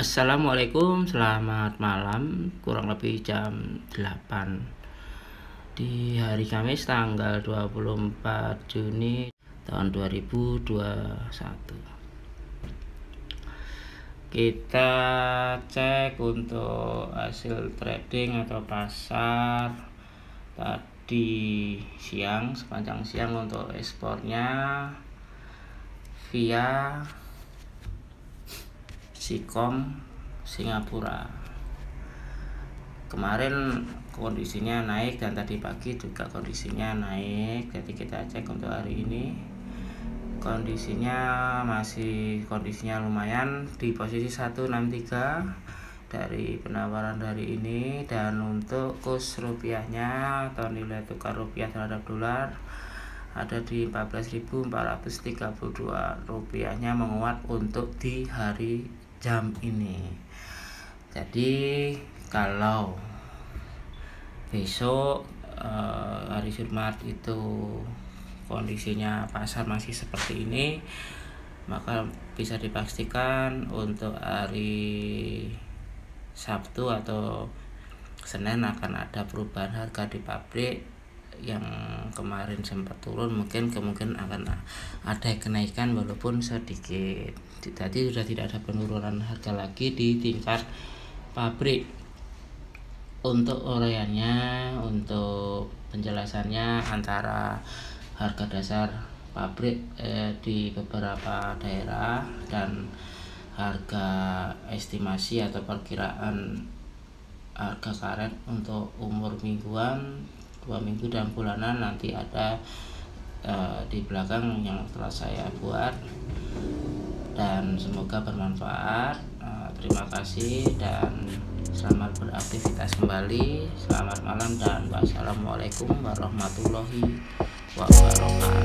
Assalamualaikum, selamat malam. Kurang lebih jam 8 di hari Kamis tanggal 24 Juni tahun 2021. Kita cek untuk hasil trading atau pasar tadi siang, sepanjang siang untuk ekspornya via Sikom Singapura. Kemarin kondisinya naik dan tadi pagi juga kondisinya naik. Jadi kita cek untuk hari ini kondisinya lumayan di posisi 163 dari penawaran hari ini. Dan untuk kurs rupiahnya atau nilai tukar rupiah terhadap dolar ada di 14.432. Rupiahnya menguat untuk di hari jam ini. Jadi kalau besok hari Jumat itu kondisinya pasar masih seperti ini, maka bisa dipastikan untuk hari Sabtu atau Senin akan ada perubahan harga di pabrik. Yang kemarin sempat turun mungkin kemungkinan akan ada kenaikan walaupun sedikit. Jadi sudah tidak ada penurunan harga lagi di tingkat pabrik. Untuk uraiannya, untuk penjelasannya antara harga dasar pabrik di beberapa daerah dan harga estimasi atau perkiraan harga karet untuk umur mingguan, 2 minggu dan bulanan nanti ada di belakang yang telah saya buat, dan semoga bermanfaat. Terima kasih dan selamat beraktivitas kembali. Selamat malam dan wassalamualaikum warahmatullahi wabarakatuh.